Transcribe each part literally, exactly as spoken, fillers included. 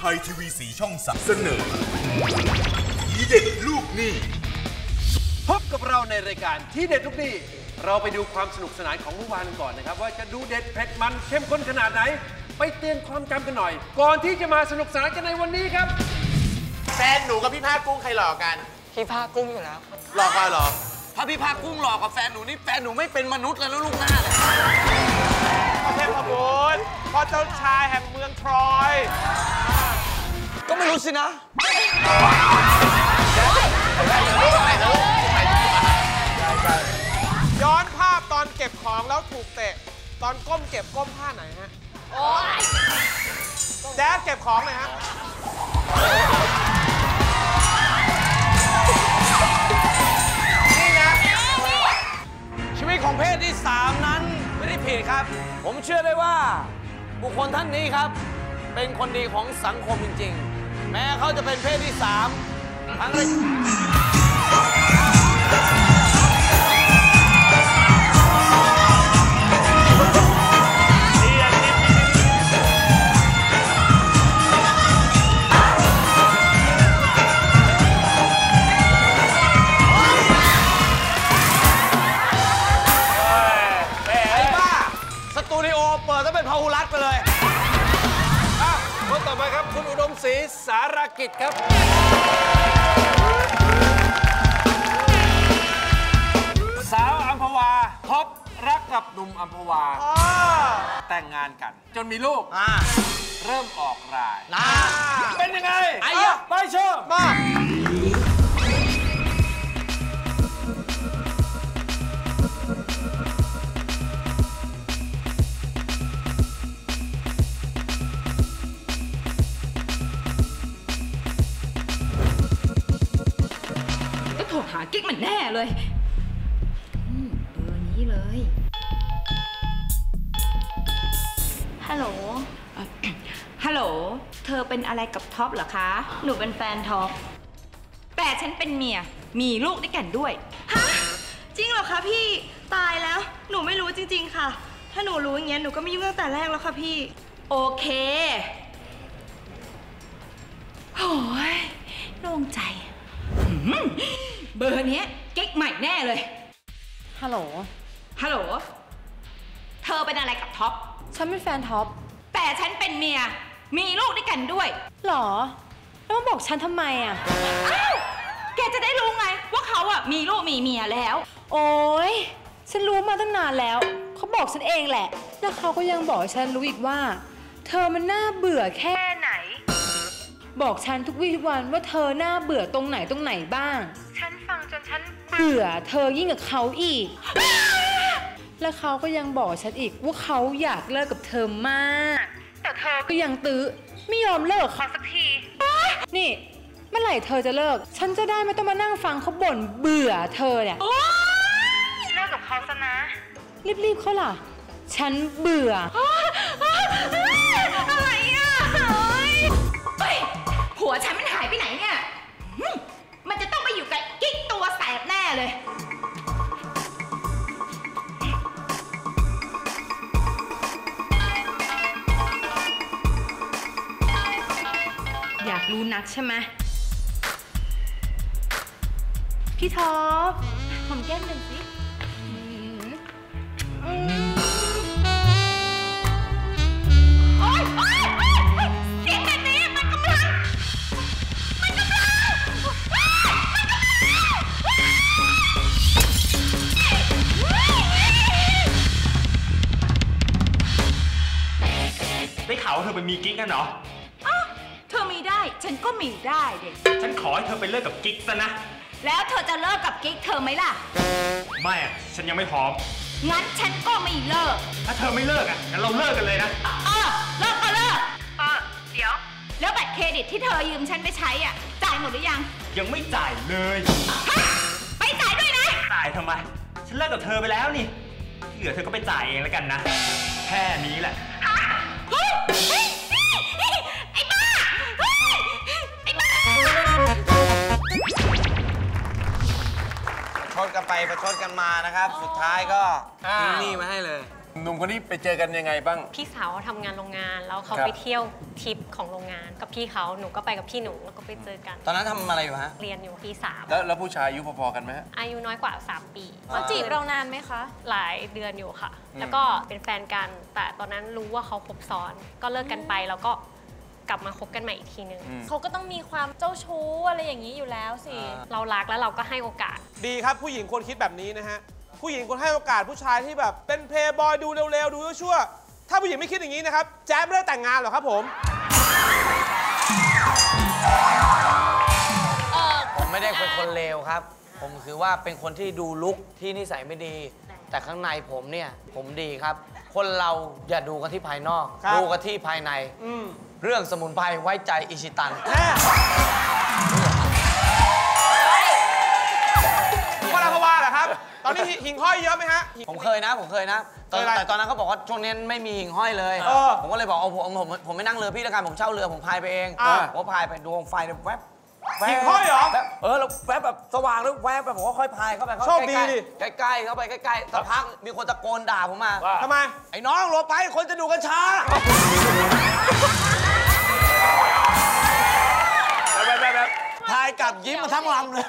ยทีวีสีช่องสามเสนอทีเด็ดลูกหนี้พบกับเราในรายการทีเด็ดลูกหนี้เราไปดูความสนุกสนานของเมื่อวานกันก่อนนะครับว่าจะดูเด็ดเผ็ดมันเข้มข้นขนาดไหนไปเตือนความจำกันหน่อยก่อนที่จะมาสนุกสนานกันในวันนี้ครับแฟนหนูกับพี่ภาคกุ้งใครหลอกกันพี่ภาคกุ้งอยู่แล้วหลอกกันหรอถ้าพี่ภาคกุ้งหลอกกับแฟนหนูนี่แฟนหนูไม่เป็นมนุษย์เลยแล้วลูกหน้าเลยพระเทพบุตรพ่อเจ้าชายแห่งเมืองทรอยก็ไม่รู้สินะย้อนภาพตอนเก็บของแล้วถูกเตะตอนก้มเก็บก้มท่าไหนฮะโอ๊ยแจ๊ดเก็บของเลยฮะนี่นะชีวิตของเพศที่สามนั้นไม่ได้ผิดครับผมเชื่อได้ว่าบุคคลท่านนี้ครับเป็นคนดีของสังคมจริงๆแม้เขาจะเป็นเพศที่สามทั้งชีสารกิจครับสาวอัมพวาพบรักกับหนุ่มอัมพวาแต่งงานกันจนมีลูกเริ่มออกรายเป็นยังไงไปชมมาหากิ๊กมันแน่เลยเบอร์นี้เลยฮัลโหลฮัลโหลเธอเป็นอะไรกับท็อปเหรอคะหนูเป็นแฟนท็อปแต่ฉันเป็นเมียมีลูกด้วยกันด้วยฮะจริงเหรอคะพี่ตายแล้วหนูไม่รู้จริงๆค่ะถ้าหนูรู้อย่างเงี้ยหนูก็ไม่ยุ่งตั้งแต่แรกแล้วค่ะพี่โอเคโอ้ยโล่งใจเบอร์นี้เก๊กใหม่แน่เลยฮัลโหลฮัลโหลเธอเป็นอะไรกับท็อปฉันเป็นแฟนท็อปแต่ฉันเป็นเมียมีลูกด้วยกันด้วยหรอแล้วมาบอกฉันทำไมอ่ะอ้าวแกจะได้รู้ไงว่าเขาอ่ะมีลูกมีเมียแล้วโอ๊ยฉันรู้มาตั้งนานแล้วเขาบอกฉันเองแหละแล้วเขาก็ยังบอกฉันรู้อีกว่าเธอมันน่าเบื่อแค่ไหนบอกฉันทุกวี่ทุกวันว่าเธอหน้าเบื่อตรงไหนตรงไหนบ้างฉันฟังจนฉันเบื่อเธอยิ่งกับเขาอีกแล้วเขาก็ยังบอกฉันอีกว่าเขาอยากเลิกกับเธอมากแต่เธอก็ยังตื้อไม่ยอมเลิกเขาสักทีนี่เมื่อไหร่เธอจะเลิกฉันจะได้ไม่ต้องมานั่งฟังเขาบ่นเบื่อเธอเนี่ยเลิกกับเขาซะนะรีบๆเขาล่ะฉันเบื่ออะไรอ่ะหัวฉันมันหายไปไหนเนี่ยมันจะต้องไปอยู่กับกิ๊กตัวแสบแน่เลยอยากรู้นักใช่ไหมพี่ท็อปหอมแก้มหนึ่งสิได้ข่าวว่าเธอไปมีกิ๊กกันเหรออ้าวเธอมีได้ฉันก็มีได้เด็กฉันขอให้เธอไปเลิกกับกิ๊กซะนะแล้วเธอจะเลิกกับกิ๊กเธอไหมล่ะไม่อะฉันยังไม่พร้อมงั้นฉันก็ไม่เลิกถ้าเธอไม่เลิกอ่ะงั้นเราเลิกกันเลยนะเออเลิกก็เลิกเออเดี๋ยวแล้วบัตรเครดิตที่เธอยืมฉันไปใช้อ่ะจ่ายหมดหรือยังยังไม่จ่ายเลยไปจ่ายด้วยนะจ่ายทำไมฉันเลิกกับเธอไปแล้วนี่ที่เหลือเธอก็ไปจ่ายเองแล้วกันนะแค่นี้แหละไอ้บ้าไอ้บ้าชนกันไปประชดกันมานะครับสุดท้ายก็ทิ้งหนี้มาให้เลยหนุ่มคนนี้ไปเจอกันยังไงบ้างพี่สาวทำงานโรงงานแล้วเขาไปเที่ยวทริปของโรงงานกับพี่เขาหนูก็ไปกับพี่หนูแล้วก็ไปเจอกันตอนนั้นทำอะไรอยู่ฮะเรียนอยู่ปีสามแล้วแล้วผู้ชายอายุพอๆกันไหมฮะอายุน้อยกว่าสามปีเขาจีบเรานานไหมคะหลายเดือนอยู่ค่ะแล้วก็เป็นแฟนกันแต่ตอนนั้นรู้ว่าเขาคบซ้อนก็เลิกกันไปแล้วก็กลับมาคบกันใหม่อีกทีนึงเขาก็ต้องมีความเจ้าชู้อะไรอย่างนี้อยู่แล้วสิเรารักแล้วเราก็ให้โอกาสดีครับผู้หญิงควรคิดแบบนี้นะฮะผู้หญิงควรให้โอกาสผู้ชายที่แบบเป็นเพลย์บอยดูเร็วๆดูชั่วๆถ้าผู้หญิงไม่คิดอย่างนี้นะครับแจ๊บไม่ได้แต่งงานหรอกครับผมผมไม่ได้เป็นคนเลวครับผมคือว่าเป็นคนที่ดูลุคที่นิสัยไม่ดีแต่ข้างในผมเนี่ยผมดีครับคนเราอย่าดูกันที่ภายนอกดูกันที่ภายในเรื่องสมุนไพรไว้ใจอิชิตันพลาภวาเหรอครับตอนนี้หิ่งห้อยเยอะไหมฮะผมเคยนะผมเคยนะแต่ตอนนั้นเขาบอกว่าช่วงนี้ไม่มีหิ่งห้อยเลยผมก็เลยบอกเอาผมผมผมไม่นั่งเรือพี่แล้วกันผมเช่าเรือผมพายไปเองผมก็พายไปดวงไฟแวบหิ่งห้อยเหรอเออแล้วแวบแบบสว่างแล้วแวบแบบผมก็ค่อยพายเข้าไปโชคดีดิใกล้ๆเข้าไปใกล้ๆสักพักมีคนตะโกนด่าผมมาทำไมไอ้น้องลงไปคนจะดูกัญชาแบบพายกลับยิ้มมาทั้งลำเลย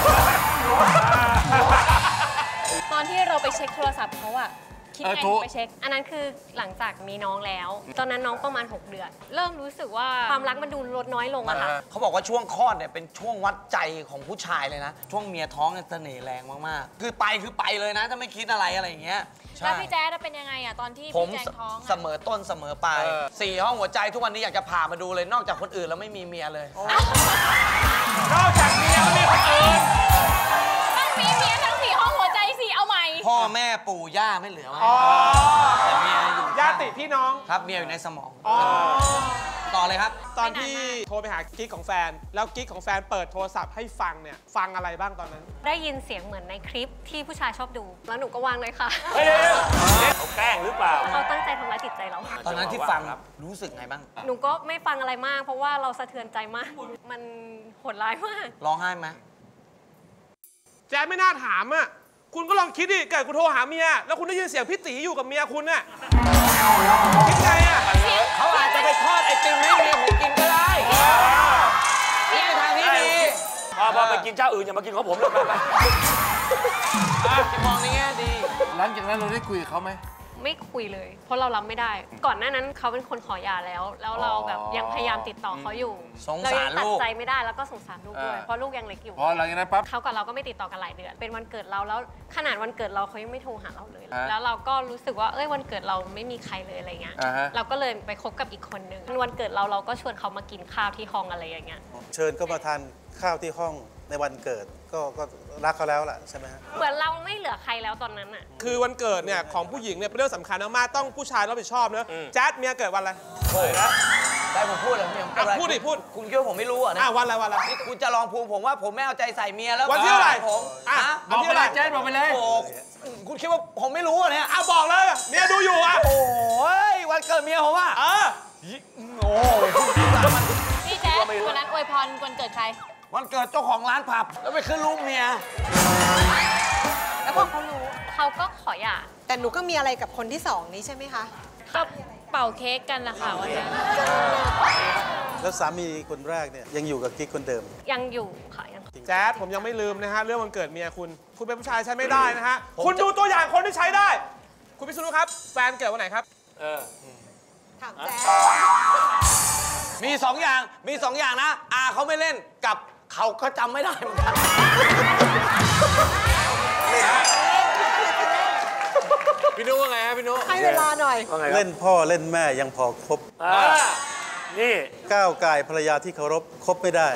ตอนที่เราไปเช็คโทรศัพท์เขาอะคิดไงไปเช็คอันนั้นคือหลังจากมีน้องแล้วตอนนั้นน้องประมาณหกเดือนเริ่มรู้สึกว่าความรักมันดูลดน้อยลงอะค่ะเขาบอกว่าช่วงคลอดเนี่ยเป็นช่วงวัดใจของผู้ชายเลยนะช่วงเมียท้องเนี่ยเสน่ห์แรงมากๆคือไปคือไปเลยนะถ้าไม่คิดอะไรอะไรอย่างเงี้ยแล้วพี่แจ๊ดเป็นยังไงอะตอนที่พี่แจ๊ดท้องเสมอต้นเสมอปลายสี่ห้องหัวใจทุกวันนี้อยากจะผ่ามาดูเลยนอกจากคนอื่นแล้วไม่มีเมียเลยนอกจากเมียไม่มีคนอื่นต้องมีเมียทั้งสี่ห้องหัวใจสี่เอาใหม่พ่อแม่ปู่ย่าไม่เหลือแต่เมียอยู่ญาติพี่น้องครับเมียอยู่ในสมองต่อเลยครับตอนที่โทรไปหากิ๊กของแฟนแล้วกิ๊กของแฟนเปิดโทรศัพท์ให้ฟังเนี่ยฟังอะไรบ้างตอนนั้นได้ยินเสียงเหมือนในคลิปที่ผู้ชายชอบดูแล้วหนูก็วางเลยค่ะเฮ้ยเขาแกล้งหรือเปล่าเขาตั้งใจทำร้ายจิตใจเราตอนนั้นที่ฟังรู้สึกไงบ้างหนูก็ไม่ฟังอะไรมากเพราะว่าเราสะเทือนใจมากมันโหดร้ายมากร้องไห้ไหมแจ๊ไม่น่าถามอ่ะคุณก็ลองคิดดิเกิดคุณโทรหาเมียแล้วคุณได้ยินเสียงพี่ตีอยู่กับเมียคุณน่ะคิดไงอ่ะเขาอาจจะไปทอดไอติมให้เมียผมกินก็ได้นี่เป็นทางที่ดีพอไปกินเจ้าอื่นอย่ามากินของผมเลยไปมองในแง่ดีหลังจากนั้นเราได้คุยกับเขาไหมไม่คุยเลยเพราะเรารับไม่ได้ก่อนหน้านั้นเขาเป็นคนขอหย่าแล้วแล้วเราแบบยังพยายามติดต่อเขาอยู่เรายังตัดใจไม่ได้แล้วก็สงสารลูกด้วยเพราะลูกยังเล็กอยู่พอหลังจากนั้นปั๊บเขากับเราก็ไม่ติดต่อกันหลายเดือนเป็นวันเกิดเราแล้วขนาดวันเกิดเราเขายังไม่โทรหาเราเลยแล้วเราก็รู้สึกว่าเอ้ยวันเกิดเราไม่มีใครเลยอะไรเงี้ยเราก็เลยไปคบกับอีกคนนึงวันเกิดเราเราก็ชวนเขามากินข้าวที่ห้องอะไรอย่างเงี้ยเชิญก็มาทานข้าวที่ห้องในวันเกิดก็ก็รักเขาแล้วแหละใช่ไหมฮะเหมือนเราไม่เหลือใครแล้วตอนนั้นอ่ะคือวันเกิดเนี่ยของผู้หญิงเนี่ยเป็นเรื่องสำคัญมากๆต้องผู้ชายรับผิดชอบเนอะแจ๊ดเมียเกิดวันอะไรโอ้ยนะได้ผมพูดเลยเมียพูดดิพูดคุณคิดว่าผมไม่รู้อ่ะนะวันอะไรวันอะไรนี่คุณจะลองพูดผมว่าผมไม่เอาใจใส่เมียแล้ววันที่อะไรผมอ่ะบอกไปเลยแจ๊ดบอกไปเลยคุณคิดว่าผมไม่รู้อ่ะเนี่ยอ่ะบอกเลยเมียดูอยู่อ่ะโอ้ยวันเกิดเมียผมอ่ะเออโอ้พี่แจ๊ดวันนั้นอวยพรวันเกิดใครวันเกิดเจ้าของร้านผับแล้วไปขึ้นรูปเมียแล้วพอเขารู้เขาก็ขอหย่าแต่หนูก็มีอะไรกับคนที่สองนี้ใช่ไหมคะก็เป่าเค้กกันแหละค่ะวันนี้แล้วสามีคนแรกเนี่ยยังอยู่กับกิ๊กคนเดิมยังอยู่ค่ะยังแจ๊ดผมยังไม่ลืมนะฮะเรื่องวันเกิดเมียคุณคุณเป็นผู้ชายใช้ไม่ได้นะฮะคุณดูตัวอย่างคนที่ใช้ได้คุณพิษณุครับแฟนเกิดวันไหนครับเออถามแจ๊ดมีสองอย่างมีสองอย่างนะอาเขาไม่เล่นกับเขาก็จำไม่ได้เหมือนกันพี่นุ๊กว่าไงฮะพี่นุ๊กให้เวลาหน่อยเล่นพ่อเล่นแม่ยังพอครบนี่ก้าวกายภรรยาที่เคารพครบไม่ได้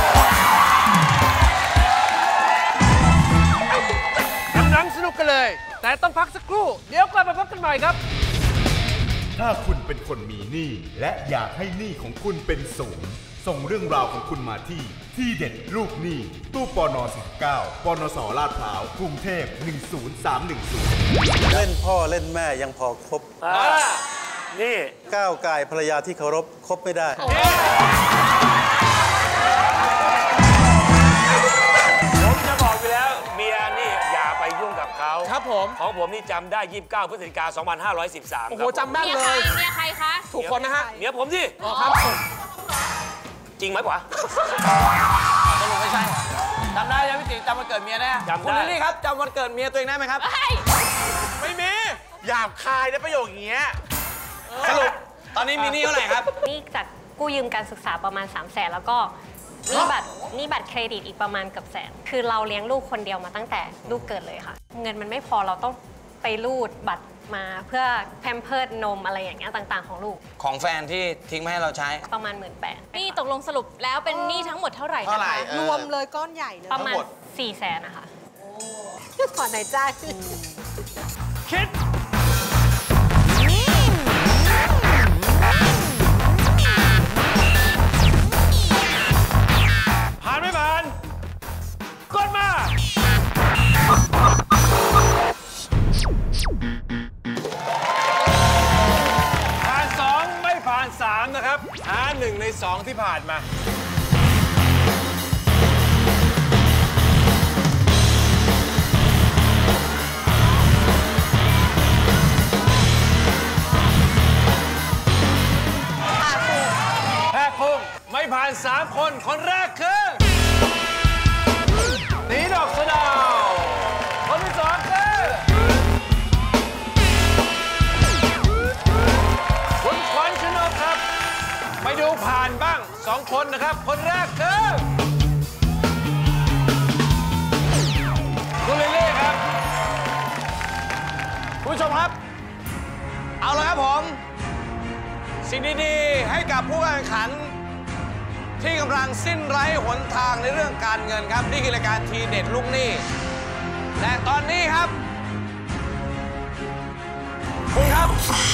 กำลังสนุกกันเลยแต่ต้องพักสักครู่เดี๋ยวกลับมาพบกันใหม่ครับถ้าคุณเป็นคนมีหนี้และอยากให้หนี้ของคุณเป็นศูนย์ส่งเรื่องราวของคุณมาที่ที่เด็ดลูกหนี้ตู้ปนสิบเก้าปนสลาดพร้าวกรุงเทพหนึ่งศูนย์สามหนึ่งศูนย์เล่นพ่อเล่นแม่ยังพอครบนี่ก้าวกายภรรยาที่เคารพครบไม่ได้ผมจะบอกไปแล้วเมียนี่อย่าไปยุ่งกับเขาครับผมมของผมนี่จำได้ยี่สิบเก้าพฤศจิกายนสองพันห้าร้อยสิบสามโอ้โหจำแม่นเลยเมียใครคะถูกคนนะฮะเมียผมสิอ๋อครับจริงไหมกว่าสรุปไม่ใช่จำได้ยังพี่ติ๋งจำวันเกิดเมียแน่จำได้คุณลิลลี่ครับจำวันเกิดเมียตัวเองได้ไหมครับไม่มีหยาบคายในประโยคอย่างเงี้ยสรุปตอนนี้มีหนี้เท่าไหร่ครับนี่จากกู้ยืมการศึกษาประมาณสามแสนแล้วก็หนี่บัตรหนี่บัตรเครดิตอีกประมาณเกือบแสนคือเราเลี้ยงลูกคนเดียวมาตั้งแต่ลูกเกิดเลยค่ะเงินมันไม่พอเราต้องไปรูดบัตรมาเพื่อแพมเพิร์ดนมอะไรอย่างเงี้ยต่างๆของลูกของแฟนที่ทิ้งมาให้เราใช้ประมาณหมื่นแปดนี่ตกลงสรุปแล้วเป็นหนี้ทั้งหมดเท่าไหร่นะคะรวมเลยก้อนใหญ่เลยประมาณสี่แสนนะคะขอไหนจ้าคิดผ่านไม่ผ่านกดมาผ่านสองไม่ผ่านสามนะครับหาหนึ่งในสองที่ผ่านมาไม่ผ่านสามคนคนแรกคือตีดอกสะดาวคนที่สองคือคุณขวัญชนกครับไปดูผ่านบ้างสองคนนะครับคนแรกคือคุณลิลลี่ครับคุณผู้ชมครับเอาละครับผมสิ่งดีๆให้กับผู้แข่งขันที่กำลังสิ้นไร้หนทางในเรื่องการเงินครับนี่คือรายการทีเด็ดลูกหนี้และตอนนี้ครับคุณครับ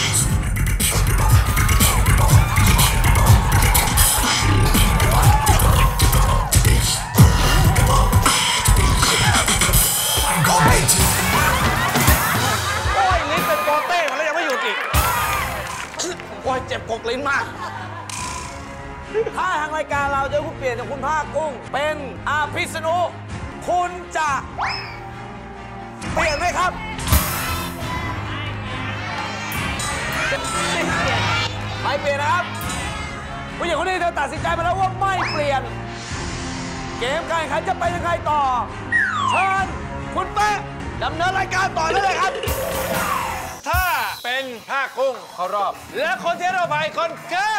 โอ้ยลิ้นเป็นโปเต้แล้วยังไม่หยุดอีกโอ้ยเจ็บกกลิ้นมากถ้าทางรายการเราจะคุณเปลี่ยนจากคุณภาคกุ้งเป็นอาภิษณุคุณจะเปลี่ยนไหมครับไม่เปลี่ยนนะครับผู้หญิงคนนี้เธอตัดสินใจมาแล้วว่าไม่เปลี่ยนเกมการแข่งขันจะไปยังไงต่อเชิญคุณเป๊ะดำเนินรายการต่อได้เลยครับถ้าเป็นภาคกุ้งเข้ารอบและคนที่เราไปคนคือ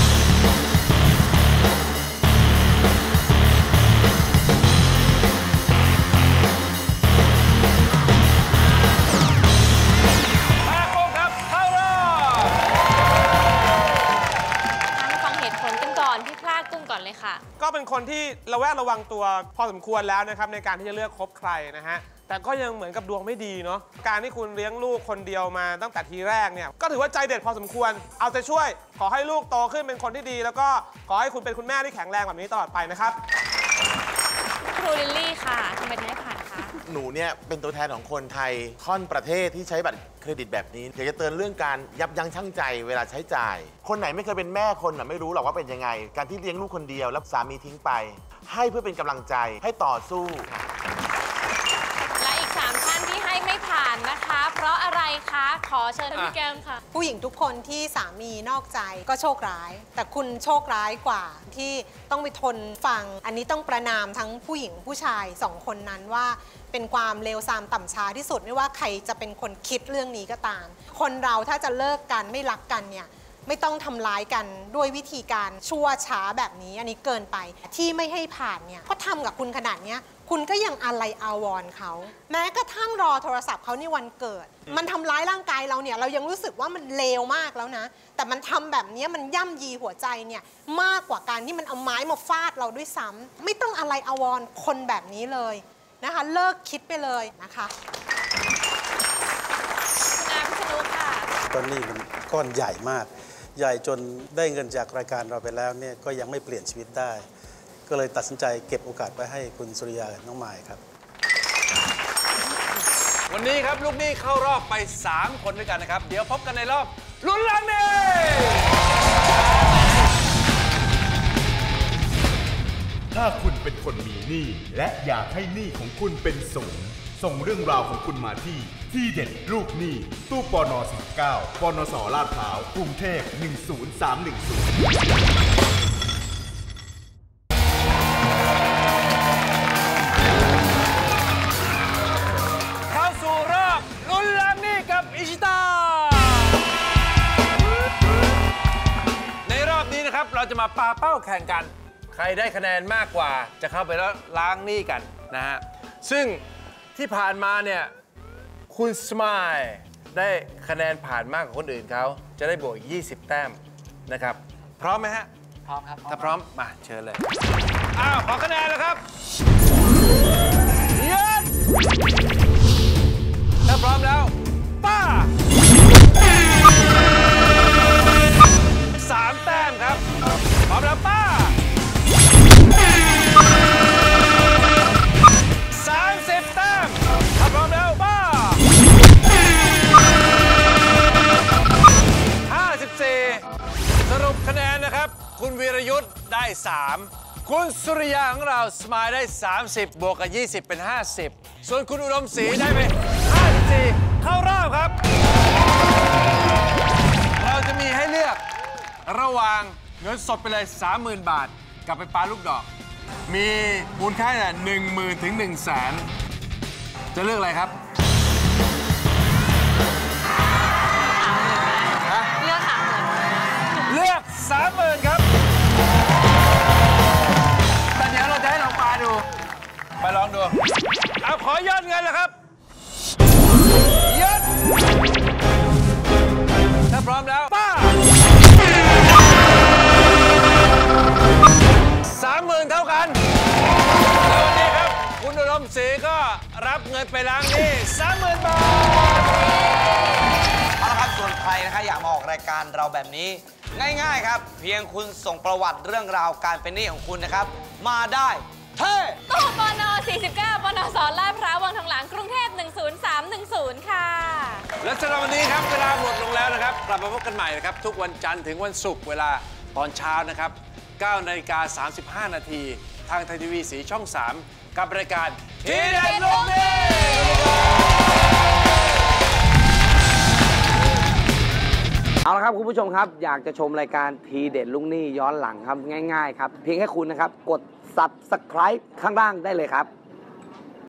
ก็เป็นคนที่ระแวดระวังตัวพอสมควรแล้วนะครับในการที่จะเลือกคบใครนะฮะแต่ก็ยังเหมือนกับดวงไม่ดีเนาะการที่คุณเลี้ยงลูกคนเดียวมาตั้งแต่ทีแรกเนี่ยก็ถือว่าใจเด็ดพอสมควรเอาใจช่วยขอให้ลูกโตขึ้นเป็นคนที่ดีแล้วก็ขอให้คุณเป็นคุณแม่ที่แข็งแรงแบบนี้ตลอดไปนะครับครูลิลลี่ค่ะทำไมถึงได้ผ่านคะหนูเนี่ยเป็นตัวแทนของคนไทยค่อนประเทศที่ใช้บัตรเครดิตแบบนี้อยากจะเตือนเรื่องการยับยั้งชั่งใจเวลาใช้จ่ายคนไหนไม่เคยเป็นแม่คนน่ะไม่รู้หรอกว่าเป็นยังไงการที่เลี้ยงลูกคนเดียวแล้วสามีทิ้งไปให้เพื่อเป็นกำลังใจให้ต่อสู้และอีกสามท่านที่ให้ไม่ผ่านนะคะเพราะอะไรคะขอเชิญพี่แก้มค่ะผู้หญิงทุกคนที่สามีนอกใจก็โชคร้ายแต่คุณโชคร้ายกว่าที่ต้องไปทนฟังอันนี้ต้องประณามทั้งผู้หญิงผู้ชายสองคนนั้นว่าเป็นความเลวทรามต่ำช้าที่สุดไม่ว่าใครจะเป็นคนคิดเรื่องนี้ก็ตามคนเราถ้าจะเลิกกันไม่รักกันเนี่ยไม่ต้องทำร้ายกันด้วยวิธีการชั่วช้าแบบนี้อันนี้เกินไปที่ไม่ให้ผ่านเนี่ยเขาทำกับคุณขนาดนี้คุณก็ยังอะไรอาวรณ์เขาแม้กระทั่งรอโทรศัพท์เขาในวันเกิดมันทำร้ายร่างกายเราเนี่ยเรายังรู้สึกว่ามันเลวมากแล้วนะแต่มันทำแบบนี้มันย่ำยีหัวใจเนี่ยมากกว่าการที่มันเอาไม้มาฟาดเราด้วยซ้ำไม่ต้องอะไรอาวรณ์คนแบบนี้เลยนะคะเลิกคิดไปเลยนะคะคุณอาพิษณุค่ะตอนนี้มันก้อนใหญ่มากใหญ่จนได้เงินจากรายการเราไปแล้วเนี่ยก็ยังไม่เปลี่ยนชีวิตได้ก็เลยตัดสินใจเก็บโอกาสไปให้คุณสุริยาน้องมายครับวันนี้ครับลูกหนี้เข้ารอบไปสามคนด้วยกันนะครับเดี๋ยวพบกันในรอบลุ้นล้านนี่ถ้าคุณเป็นคนมีหนี้และอยากให้หนี้ของคุณเป็นศูนย์ส่งเรื่องราวของคุณมาที่ที่เด็ดลูกหนี้ตู้ปนสี่เก้าปนสลาดพร้าวกรุงเทพหนึ่งศูนย์สามหนึ่งศูนย์เข้าสู่รอบลุ้นล้างหนี้กับอิชิตาในรอบนี้นะครับเราจะมาปาเป้าแข่งกันใครได้คะแนนมากกว่าจะเข้าไปแล้วล้างหนี้กันนะฮะซึ่งที่ผ่านมาเนี่ยคุณสมายได้คะแนนผ่านมากกว่าคนอื่นเขาจะได้บวกยี่สิบแต้มนะครับพร้อมไหมฮะพร้อมครับถ้าพร้อมมาเชิญเลยอ้าวขอคะแนนแล้วครับยืนถ้าพร้อมแล้วป้าสามแต้มครับพร้อมแล้วป้าสามสิบแต้มถ้าพร้อมแล้วป้าห้าสิบสี่สรุปคะแนนนะครับคุณวีรยุทธ์ได้สามคุณสุริยาของเราสมายได้สามสิบบวกกับยี่สิบเป็นห้าสิบส่วนคุณอุดมศรีได้ไปห้าสิบสี่เข้ารอบครับเราจะมีให้เลือกระหว่างเงินสดไปเลย สามหมื่น บาทกับไปปาลูกดอกมีมูลค่าเนี่ยหนึ่งหมื่นถึงหนึ่งแสนจะเลือกอะไรครับเลือกสามหมื่นเลือกสามหมื่นครับแต่เดี๋ยวเราจะให้ลองปาดูไปลองดูเอาขอยอดเงินเลยครับยอดถ้าพร้อมแล้วป้าสามหมื่นเท่ากันแล้ววันนี้ครับคุณอุดมศรีก็รับเงินไปล้างหนี้สามหมื่นบาทเอาละครับส่วนใครนะคะอยากมาออกรายการเราแบบนี้ง่ายๆครับเพียงคุณส่งประวัติเรื่องราวการเป็นหนี้ของคุณนะครับมาได้เท่ตู้ปนสี่สิบเก้าปนสลาดพร้าววังทองหลางกรุงเทพหนึ่งศูนย์สามหนึ่งศูนย์ค่ะและสำหรับวันนี้ครับเวลาหมดลงแล้วนะครับกลับมาพบกันใหม่นะครับทุกวันจันทร์ถึงวันศุกร์เวลาตอนเช้านะครับเก้านาฬิกาสามสิบห้านาทีทางไทยทีวีสีช่องสามกับรายการทีเด็ดลูกหนี้เอาละครับคุณผู้ชมครับอยากจะชมรายการทีเด็ดลูกหนี้ย้อนหลังครับง่ายๆครับเพียงแค่คุณนะครับกด ซับสไครบ์ ข้างล่างได้เลยครับ